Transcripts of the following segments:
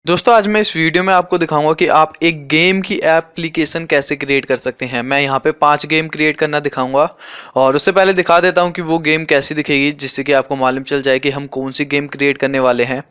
दोस्तों आज मैं इस वीडियो में आपको दिखाऊंगा कि आप एक गेम की एप्लीकेशन कैसे क्रिएट कर सकते हैं। मैं यहाँ पे 5 गेम क्रिएट करना दिखाऊंगा और उससे पहले दिखा देता हूँ कि वो गेम कैसी दिखेगी, जिससे कि आपको मालूम चल जाए कि हम कौन सी गेम क्रिएट करने वाले हैं।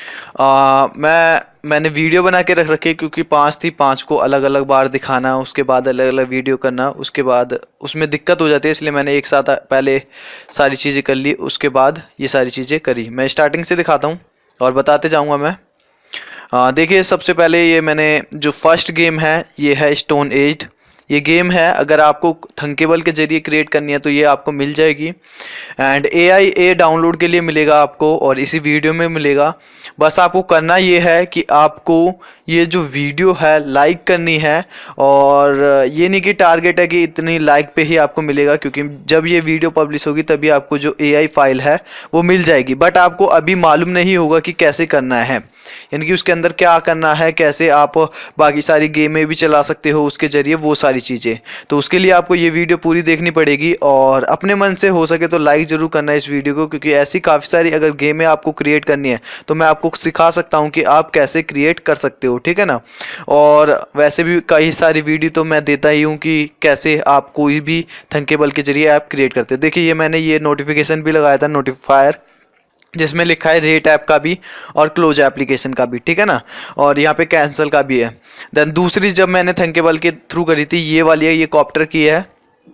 मैंने वीडियो बना के रख रखी क्योंकि 5 थी, 5 को अलग अलग बार दिखाना, उसके बाद अलग अलग वीडियो करना, उसके बाद उसमें दिक्कत हो जाती है, इसलिए मैंने एक साथ पहले सारी चीज़ें कर ली, उसके बाद ये सारी चीज़ें करी। मैं स्टार्टिंग से दिखाता हूँ और बताते जाऊँगा मैं। देखिए सबसे पहले ये मैंने जो फर्स्ट गेम है ये है स्टोन एज। ये गेम है, अगर आपको थंकेबल के जरिए क्रिएट करनी है तो ये आपको मिल जाएगी एंड AIA डाउनलोड के लिए मिलेगा आपको और इसी वीडियो में मिलेगा। बस आपको करना ये है कि आपको ये जो वीडियो है लाइक करनी है और ये नहीं कि टारगेट है कि इतनी लाइक पे ही आपको मिलेगा, क्योंकि जब ये वीडियो पब्लिश होगी तभी आपको जो AI फाइल है वो मिल जाएगी। बट आपको अभी मालूम नहीं होगा कि कैसे करना है, यानी कि उसके अंदर क्या करना है, कैसे आप बाकी सारी गेमें भी चला सकते हो उसके जरिए, वो सारी चीज़ें। तो उसके लिए आपको ये वीडियो पूरी देखनी पड़ेगी और अपने मन से हो सके तो लाइक ज़रूर करना है इस वीडियो को, क्योंकि ऐसी काफ़ी सारी अगर गेमें आपको क्रिएट करनी है तो मैं आपको सिखा सकता हूँ कि आप कैसे क्रिएट कर सकते हो, ठीक है ना। और वैसे भी कई सारी वीडियो तो मैं देता ही हूँ कि कैसे आप कोई भी थंकेबल के जरिए ऐप क्रिएट करते हैं। देखिए ये मैंने ये नोटिफिकेशन भी लगाया था, नोटिफायर, जिसमें लिखा है रेट ऐप का भी और क्लोज एप्लीकेशन का भी, ठीक है ना, और यहाँ पे कैंसिल का भी है। देन दूसरी जब मैंने थंकेबल के थ्रू करी थी ये वाली है, ये कॉप्टर की है।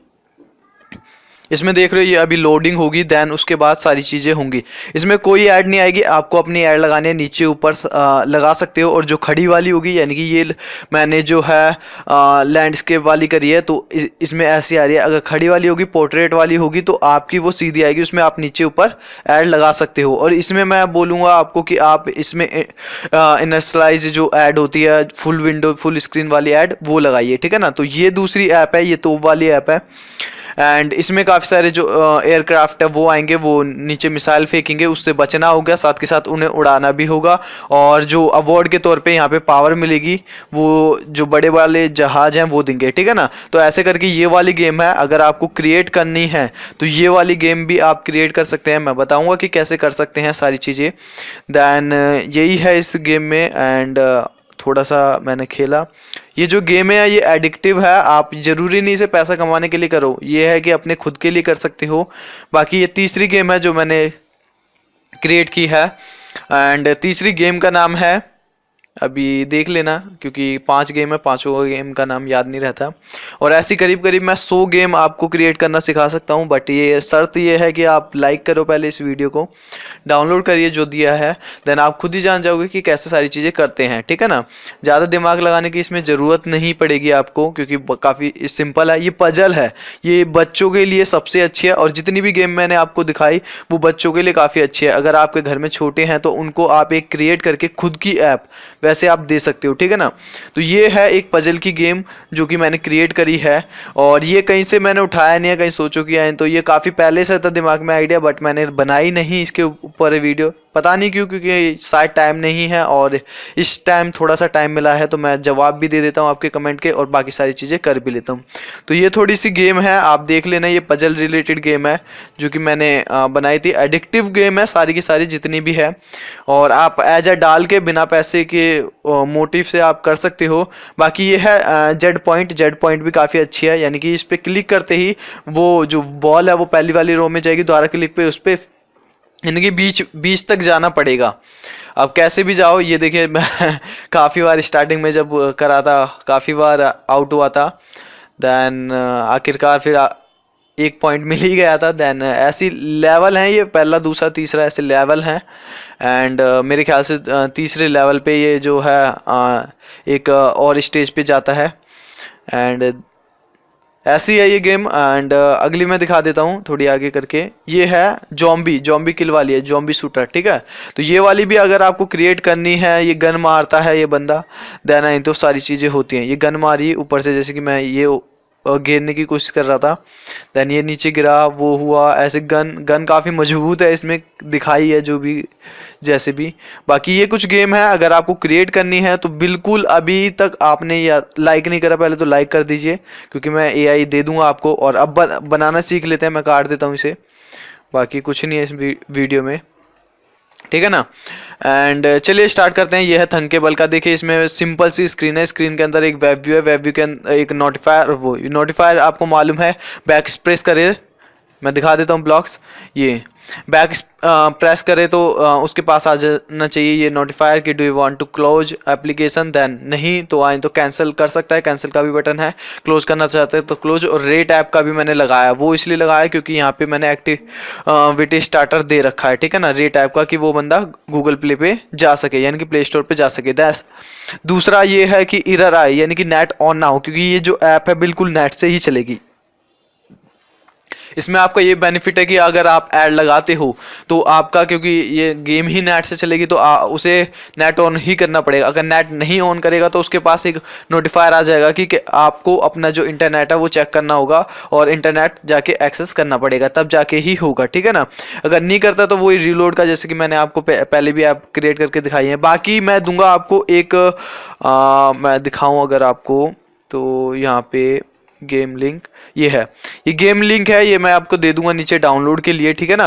इसमें देख रहे हो ये अभी लोडिंग होगी, देन उसके बाद सारी चीज़ें होंगी। इसमें कोई ऐड नहीं आएगी, आपको अपनी ऐड लगानी है, नीचे ऊपर लगा सकते हो। और जो खड़ी वाली होगी, यानी कि ये मैंने जो है लैंडस्केप वाली करी है तो इसमें ऐसी आ रही है। अगर खड़ी वाली होगी, पोर्ट्रेट वाली होगी तो आपकी वो सीधी आएगी, उसमें आप नीचे ऊपर ऐड लगा सकते हो। और इसमें मैं बोलूँगा आपको कि आप इसमें इनिशियलाइज जो ऐड होती है, फुल विंडो फुल स्क्रीन वाली ऐड, वो लगाइए, ठीक है ना। तो ये दूसरी ऐप है, ये तोप वाली ऐप है एंड इसमें काफ़ी सारे जो एयरक्राफ्ट है वो आएंगे, वो नीचे मिसाइल फेंकेंगे, उससे बचना होगा, साथ के साथ उन्हें उड़ाना भी होगा। और जो अवार्ड के तौर पे यहाँ पे पावर मिलेगी, वो जो बड़े वाले जहाज हैं वो देंगे, ठीक है ना। तो ऐसे करके ये वाली गेम है, अगर आपको क्रिएट करनी है तो ये वाली गेम भी आप क्रिएट कर सकते हैं। मैं बताऊँगा कि कैसे कर सकते हैं सारी चीज़ें। देन यही है इस गेम में एंड थोड़ा सा मैंने खेला। ये जो गेम है ये एडिक्टिव है, आप जरूरी नहीं इसे पैसा कमाने के लिए करो, ये है कि अपने खुद के लिए कर सकते हो। बाकी ये तीसरी गेम है जो मैंने क्रिएट की है एंड तीसरी गेम का नाम है, अभी देख लेना क्योंकि 5 गेम है, पांचों गेम का नाम याद नहीं रहता। और ऐसी करीब करीब मैं 100 गेम आपको क्रिएट करना सिखा सकता हूँ, बट ये शर्त ये है कि आप लाइक करो पहले, इस वीडियो को डाउनलोड करिए जो दिया है, देन आप खुद ही जान जाओगे कि कैसे सारी चीज़ें करते हैं, ठीक है ना। ज़्यादा दिमाग लगाने की इसमें ज़रूरत नहीं पड़ेगी आपको, क्योंकि काफ़ी सिंपल है। ये पजल है, ये बच्चों के लिए सबसे अच्छी है और जितनी भी गेम मैंने आपको दिखाई वो बच्चों के लिए काफ़ी अच्छी है। अगर आपके घर में छोटे हैं तो उनको आप एक क्रिएट करके खुद की ऐप वैसे आप दे सकते हो, ठीक है ना। तो ये है एक पजल की गेम जो कि मैंने क्रिएट करी है और ये कहीं से मैंने उठाया नहीं है, कहीं सोचो किया है, तो ये काफ़ी पहले से था दिमाग में आइडिया, बट मैंने बनाई नहीं इसके ऊपर वीडियो, पता नहीं क्यों, क्योंकि शायद टाइम नहीं है और इस टाइम थोड़ा सा टाइम मिला है तो मैं जवाब भी दे देता हूँ आपके कमेंट के और बाकी सारी चीज़ें कर भी लेता हूँ। तो ये थोड़ी सी गेम है, आप देख लेना, ये पजल रिलेटेड गेम है जो कि मैंने बनाई थी। एडिक्टिव गेम है सारी की सारी जितनी भी है, और आप एज ए डाल के बिना पैसे के मोटिव से आप कर सकते हो। बाकी ये है जेड पॉइंट भी काफ़ी अच्छी है, यानी कि इस पर क्लिक करते ही वो जो बॉल है वो पहली वाली रो में जाएगी, दोबारा क्लिक पे उस पर यानी कि बीच तक जाना पड़ेगा। अब कैसे भी जाओ, ये देखिए मैं काफ़ी बार स्टार्टिंग में जब करा था काफ़ी बार आउट हुआ था, देन आखिरकार फिर एक पॉइंट मिल ही गया था। देन ऐसी लेवल हैं, ये पहला दूसरा तीसरा ऐसे लेवल हैं एंड मेरे ख्याल से तीसरे लेवल पे ये जो है एक और स्टेज पे जाता है एंड ऐसी है ये गेम। एंड अगली मैं दिखा देता हूँ थोड़ी आगे करके, ये है जॉम्बी किल वाली है, जॉम्बी शूटर, ठीक है। तो ये वाली भी अगर आपको क्रिएट करनी है, ये गन मारता है ये बंदा, देन नहीं तो सारी चीज़ें होती हैं। ये गन मारी ऊपर से, जैसे कि मैं ये गिरने की कोशिश कर रहा था, देन ये नीचे गिरा, वो हुआ ऐसे। गन काफ़ी मजबूत है, इसमें दिखाई है जो भी जैसे भी। बाकी ये कुछ गेम है, अगर आपको क्रिएट करनी है तो बिल्कुल अभी तक आपने या लाइक नहीं करा पहले तो लाइक कर दीजिए, क्योंकि मैं AI दे दूंगा आपको। और अब बनाना सीख लेते हैं, मैं काट देता हूँ इसे, बाकी कुछ नहीं है इस वीडियो में। ठीक है ना। एंड चलिए स्टार्ट करते हैं। ये है थंकेबल का। देखिए इसमें सिंपल सी स्क्रीन है, स्क्रीन के अंदर एक वेब व्यू है, वेब व्यू के अंदर एक नोटिफायर, वो नोटिफायर आपको मालूम है बैक प्रेस करे, मैं दिखा देता हूँ ब्लॉक्स। ये बैक प्रेस करे तो उसके पास आ जाना चाहिए ये नोटिफायर कि do you want to close application, then नहीं तो आए तो कैंसिल कर सकता है, कैंसिल का भी बटन है, क्लोज करना चाहते हैं तो क्लोज। और रेट ऐप का भी मैंने लगाया, वो इसलिए लगाया क्योंकि यहाँ पे मैंने एक्टिविटी स्टार्टर दे रखा है, ठीक है ना, रेट ऐप का, कि वो बंदा गूगल प्ले पे जा सके यानी कि प्ले स्टोर पे जा सके। दैस दूसरा ये है कि एरर आए यानी कि नेट ऑन ना हो, क्योंकि ये जो ऐप है बिल्कुल नेट से ही चलेगी। इसमें आपका ये बेनिफिट है कि अगर आप ऐड लगाते हो तो आपका, क्योंकि ये गेम ही नेट से चलेगी तो उसे नेट ऑन ही करना पड़ेगा। अगर नेट नहीं ऑन करेगा तो उसके पास एक नोटिफायर आ जाएगा कि आपको अपना जो इंटरनेट है वो चेक करना होगा और इंटरनेट जाके एक्सेस करना पड़ेगा, तब जाके ही होगा, ठीक है ना। अगर नहीं करता तो वही रीलोड का, जैसे कि मैंने आपको पहले भी ऐप क्रिएट करके दिखाई है। बाकी मैं दूंगा आपको एक मैं दिखाऊं अगर आपको, तो यहाँ पे गेम लिंक ये है, ये गेम लिंक है, ये मैं आपको दे दूंगा नीचे डाउनलोड के लिए, ठीक है ना।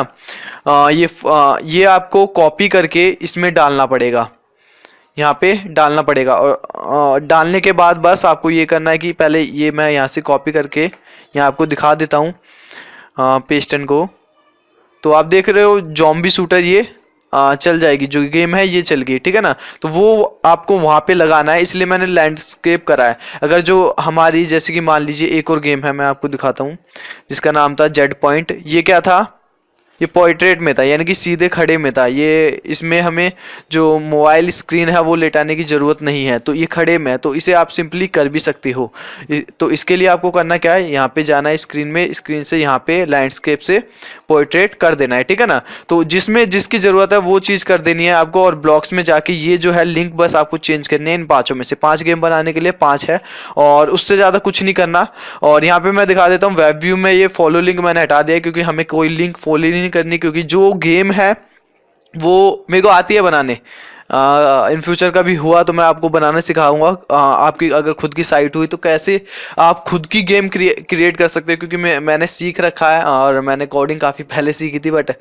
ये आपको कॉपी करके इसमें डालना पड़ेगा, यहाँ पे डालना पड़ेगा। और डालने के बाद बस आपको ये करना है कि पहले ये मैं यहाँ से कॉपी करके यहाँ आपको दिखा देता हूँ पेस्टन को। तो आप देख रहे हो जॉम्बी शूटर ये चल जाएगी, जो गेम है ये चल गई, ठीक है ना। तो वो आपको वहां पे लगाना है, इसलिए मैंने लैंडस्केप करा है। अगर जो हमारी, जैसे कि मान लीजिए एक और गेम है, मैं आपको दिखाता हूँ जिसका नाम था जेड पॉइंट। ये क्या था, ये पोर्ट्रेट में था यानी कि सीधे खड़े में था। ये इसमें हमें जो मोबाइल स्क्रीन है वो लेटाने की जरूरत नहीं है, तो ये खड़े में है, तो इसे आप सिंपली कर भी सकते हो। तो इसके लिए आपको करना क्या है, यहाँ पे जाना है स्क्रीन में, स्क्रीन से यहाँ पे लैंडस्केप से पोर्ट्रेट कर देना है, ठीक है ना। तो जिसमें जिसकी जरूरत है वो चीज कर देनी है आपको। और ब्लॉक्स में जाके ये जो है लिंक बस आपको चेंज करने हैं। इन पांचों में से 5 गेम बनाने के लिए 5 है और उससे ज्यादा कुछ नहीं करना। और यहाँ पे मैं दिखा देता हूँ वेब व्यू में, ये फॉलो लिंक मैंने हटा दिया क्योंकि हमें कोई लिंक फॉलो नहीं करनी, क्योंकि जो गेम है वो मेरे को आती है बनाने। इन फ्यूचर का भी हुआ तो मैं आपको बनाना सिखाऊंगा। आपकी अगर खुद की साइट हुई तो कैसे आप खुद की गेम क्रिएट कर सकते हो, क्योंकि मैंने सीख रखा है और मैंने कोडिंग काफ़ी पहले सीखी थी। बट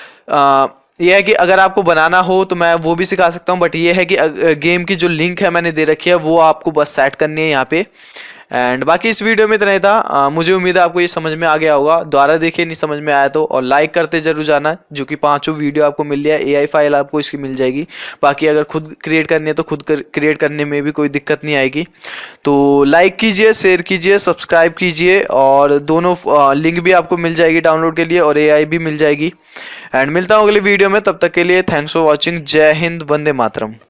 ये है कि अगर आपको बनाना हो तो मैं वो भी सिखा सकता हूँ। बट ये है कि गेम की जो लिंक है मैंने दे रखी है वो आपको बस सेट करनी है यहाँ पे। एंड बाकी इस वीडियो में इतना ही था। मुझे उम्मीद है आपको ये समझ में आ गया होगा। दोबारा देखिए नहीं समझ में आया तो, और लाइक करते जरूर जाना, जो कि 5 वीडियो आपको मिल रहा है। एआई फाइल आपको इसकी मिल जाएगी। बाकी अगर खुद क्रिएट करनी है तो खुद क्रिएट करने में भी कोई दिक्कत नहीं आएगी। तो लाइक कीजिए, शेयर कीजिए, सब्सक्राइब कीजिए, और दोनों लिंक भी आपको मिल जाएगी डाउनलोड के लिए और एआई भी मिल जाएगी। एंड मिलता हूँ अगले वीडियो में, तब तक के लिए थैंक्स फॉर वॉचिंग। जय हिंद, वंदे मातरम।